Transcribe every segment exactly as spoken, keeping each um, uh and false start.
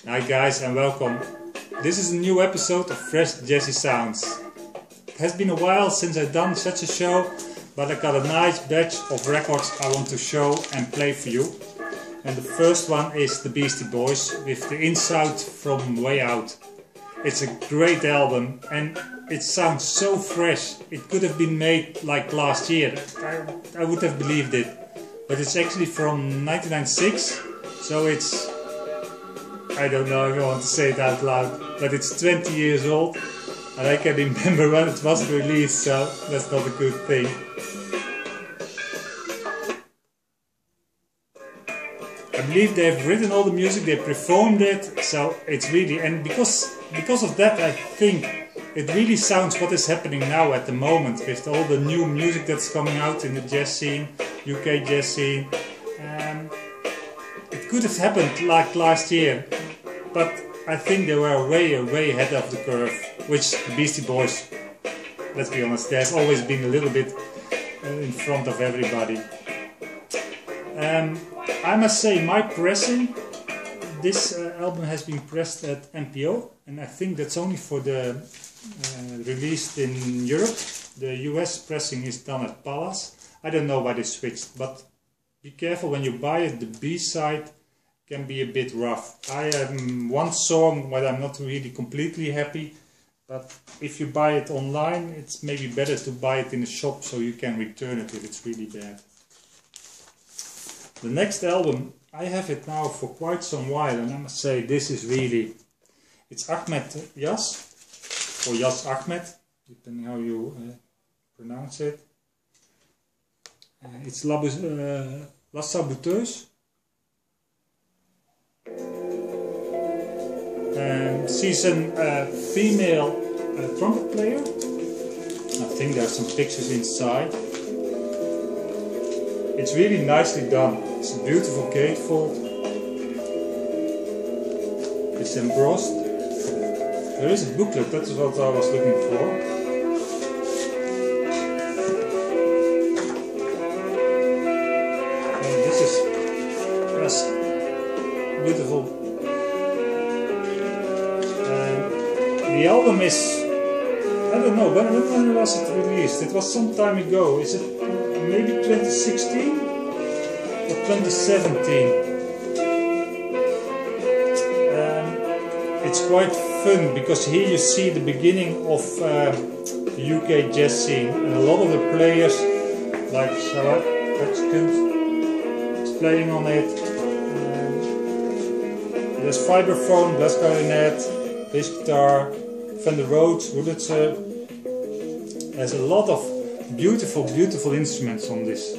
Hi guys and welcome. This is a new episode of Fresh Jazzy Sounds. It has been a while since I've done such a show, but I got a nice batch of records I want to show and play for you. And the first one is the Beastie Boys with the Inside from Way Out. It's a great album and it sounds so fresh. It could have been made like last year. I, I would have believed it. But it's actually from nineteen ninety-six, so it's, I don't know if I want to say it out loud, but it's twenty years old and I can remember when it was released, so that's not a good thing. I believe they've written all the music, they performed it, so it's really, and because because of that I think it really sounds what is happening now at the moment with all the new music that's coming out in the jazz scene, U K jazz scene. Um, it could have happened like last year, but I think they were way, way ahead of the curve, which the Beastie Boys, let's be honest, they've always been a little bit in front of everybody. Um, I must say, my pressing, this uh, album has been pressed at M P O, and I think that's only for the uh, released in Europe. The U S pressing is done at Palace. I don't know why they switched, but be careful when you buy it. The B-side can be a bit rough. I have one song where I'm not really completely happy, but if you buy it online, it's maybe better to buy it in a shop so you can return it if it's really bad. The next album, I have it now for quite some while, and I must say this is really, it's Ahmed Yas, or Yas Ahmed, depending how you uh, pronounce it. Uh, it's La, uh, La Saboteuse. And she's a uh, female uh, trumpet player. I think there's some pictures inside. It's really nicely done. It's a beautiful gatefold. It's embossed. There is a booklet, that's what I was looking for. And this is just beautiful. And the album is, I don't know, when, when was it released? It was some time ago. Is it maybe twenty sixteen or twenty seventeen? Um, it's quite fun because here you see the beginning of uh, the U K jazz scene, and a lot of the players like Sarah Hutchins is playing on it. Um, there's vibraphone, bass clarinet, bass guitar, Van der Rood, Wurlitzer. There's a lot of beautiful, beautiful instruments on this.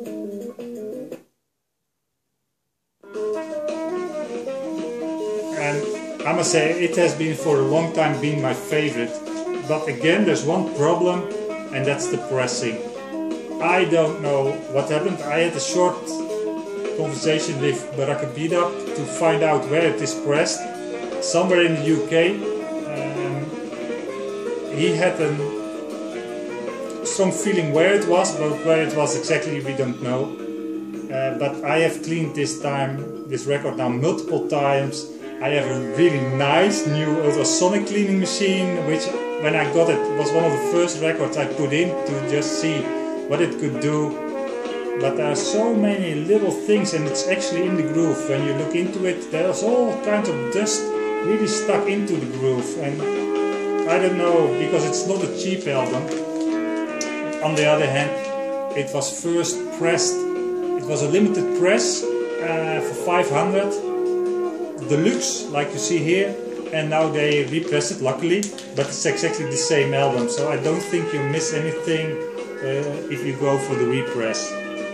And I must say, it has been for a long time been my favorite. But again, there's one problem, and that's the pressing. I don't know what happened. I had a short conversation with Barack Abida to find out where it is pressed. Somewhere in the U K. Um, he had a strong feeling where it was, but where it was exactly we don't know. Uh, but I have cleaned this time, this record now multiple times. I have a really nice new ultrasonic cleaning machine, which when I got it was one of the first records I put in to just see what it could do. But there are so many little things, and it's actually in the groove. When you look into it, there's all kinds of dust really stuck into the groove, and I don't know, because it's not a cheap album. On the other hand, it was first pressed, it was a limited press uh, for five hundred, deluxe, like you see here, and now they repress it, luckily, but it's exactly the same album, so I don't think you miss anything uh, if you go for the repress.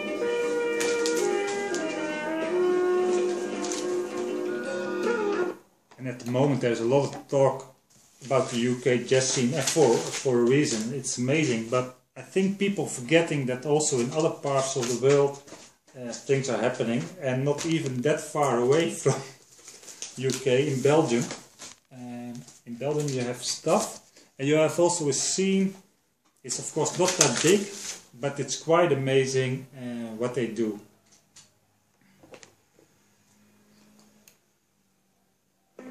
And at the moment there's a lot of talk about the U K jazz scene, and for, for a reason, it's amazing, but I think people forgetting that also in other parts of the world uh, things are happening, and not even that far away from U K, in Belgium. Um, in Belgium you have stuff, and you have also a scene. It's of course not that big, but it's quite amazing uh, what they do.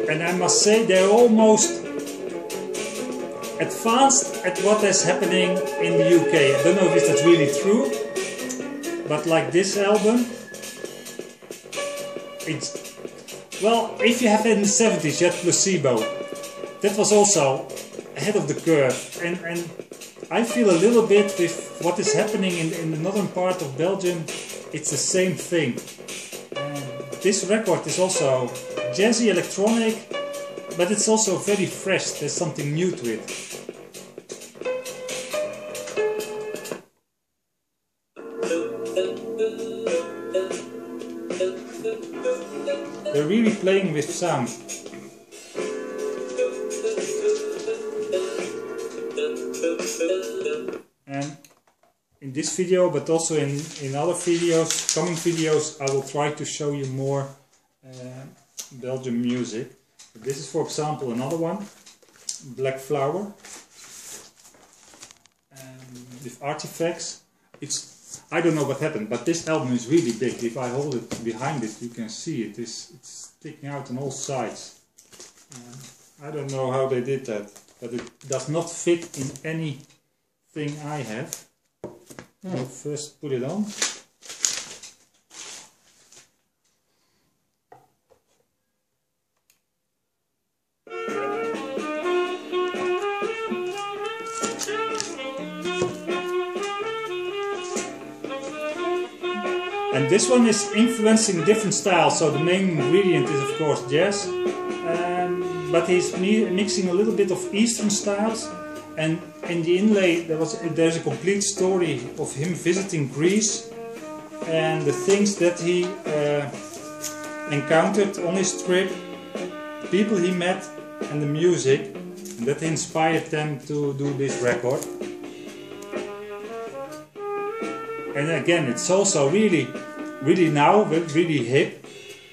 and I must say they're almost advanced at what is happening in the U K. I don't know if that's really true, but like this album, it's, well, if you have it in the seventies, you had Placebo. That was also ahead of the curve, and, and I feel a little bit with what is happening in, in the northern part of Belgium, it's the same thing. And this record is also jazzy electronic, but it's also very fresh, there's something new to it. They're really playing with sound. And in this video, but also in, in other videos, coming videos, I will try to show you more uh, Belgian music. This is, for example, another one, Black Flower, um, with Artifacts. It's, I don't know what happened, but this album is really big. If I hold it behind it, you can see it. It's, it's sticking out on all sides. Um, I don't know how they did that, but it does not fit in anything I have. Mm. I'll first put it on. And this one is influencing different styles, so the main ingredient is of course jazz, um, but he's mi mixing a little bit of Eastern styles, and in the inlay there was there's a complete story of him visiting Greece and the things that he uh, encountered on his trip, people he met and the music, and that inspired them to do this record. And again, it's also really, really now, really hip.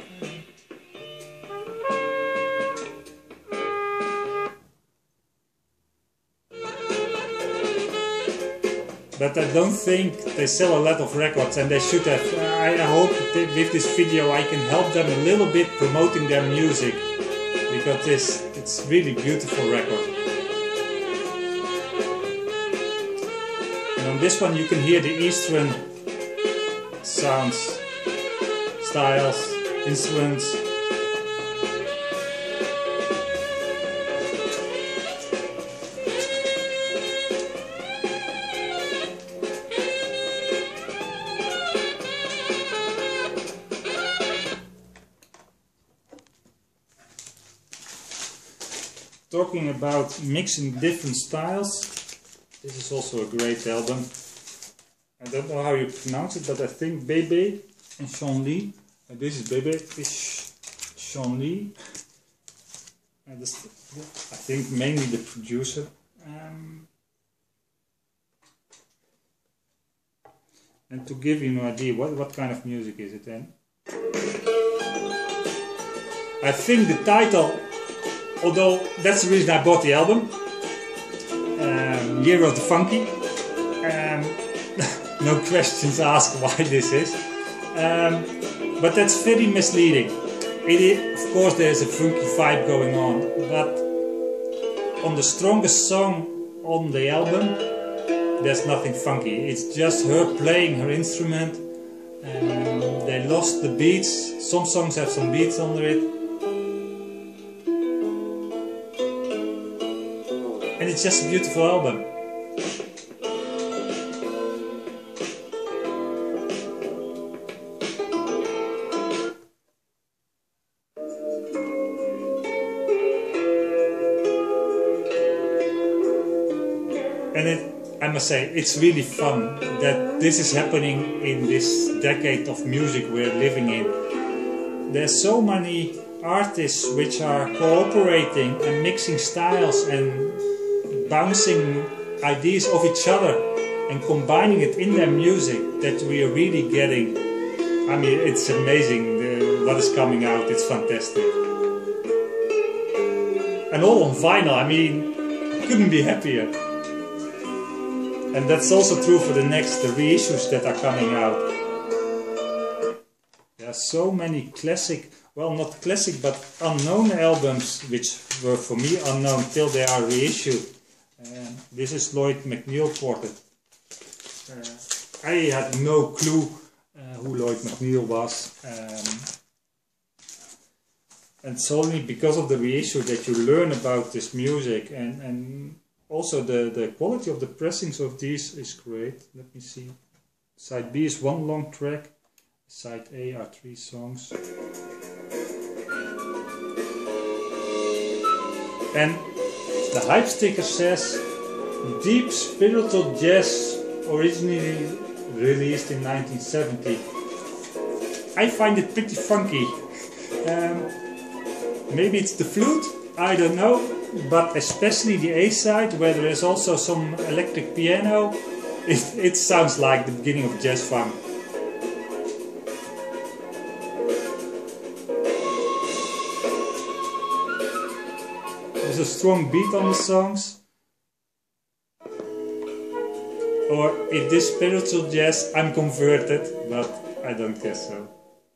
But I don't think they sell a lot of records, and they should have. I hope that with this video I can help them a little bit promoting their music, because this, it's really beautiful record. On this one you can hear the Eastern sounds, styles, instruments. Talking about mixing different styles, this is also a great album. I don't know how you pronounce it, but I think Bebe and Sean Lee. And this is Bebe, this is Sean Lee. And this, I think mainly the producer. Um, and to give you an idea, what, what kind of music is it then? I think the title, although that's the reason I bought the album, Um, Year of the Funky. Um, no questions asked why this is. Um, but that's very misleading. It is, of course there's a funky vibe going on, but on the strongest song on the album there's nothing funky. It's just her playing her instrument. Um, they lost the beats. Some songs have some beats under it. And it's just a beautiful album. And it, I must say, it's really fun that this is happening in this decade of music we're living in. There's so many artists which are cooperating and mixing styles and bouncing ideas off each other and combining it in their music, that we are really getting. I mean, it's amazing the, what is coming out. It's fantastic. And all on vinyl. I mean, couldn't be happier. And that's also true for the next the reissues that are coming out. Yeah, There are so many classic, well not classic but unknown albums which were for me unknown till they are reissued. Um, this is Lloyd McNeil Quartet. Uh, I had no clue uh, who Lloyd McNeil was. Um, and it's only because of the reissue that you learn about this music, and, and also the, the quality of the pressings of these is great. Let me see. Side B is one long track. Side A are three songs. And the hype sticker says deep spiritual jazz, originally released in nineteen seventy. I find it pretty funky. Um, maybe it's the flute, I don't know, but especially the A side where there is also some electric piano, it, it sounds like the beginning of jazz funk. There's a strong beat on the songs. Or if this spiritual jazz, I'm converted, but I don't guess so.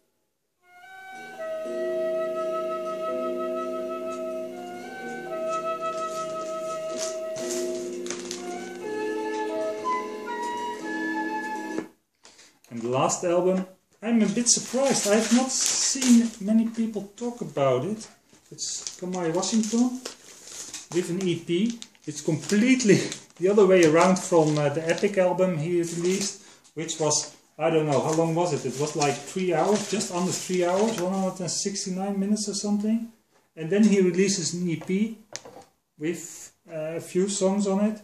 And the last album, I'm a bit surprised. I have not seen many people talk about it. It's Kamai Washington with an E P. It's completely the other way around from uh, the Epic album he released, which was, I don't know, how long was it? It was like three hours, just under three hours, one hundred sixty-nine minutes or something. And then he releases an E P with uh, a few songs on it.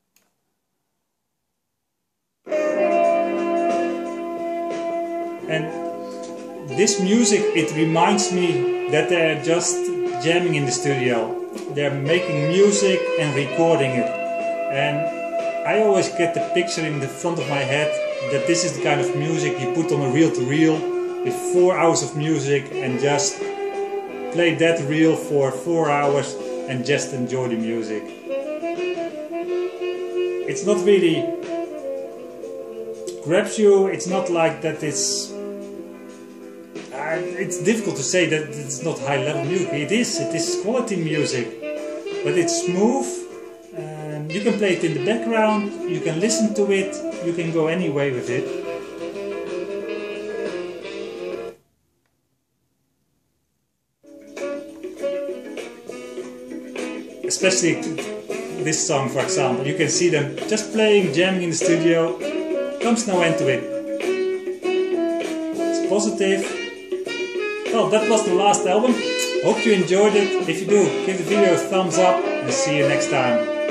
And this music, it reminds me that they're just jamming in the studio. They're making music and recording it. And I always get the picture in the front of my head that this is the kind of music you put on a reel-to-reel with four hours of music and just play that reel for four hours and just enjoy the music. It's not really grabs you, it's not like that it's uh, it's difficult to say that it's not high level music. It is, it is quality music, but it's smooth. Um, you can play it in the background, you can listen to it, you can go any way with it. Especially this song, for example, you can see them just playing, jamming in the studio, comes no end to it. It's positive. Well, that was the last album. Hope you enjoyed it. If you do, give the video a thumbs up and see you next time.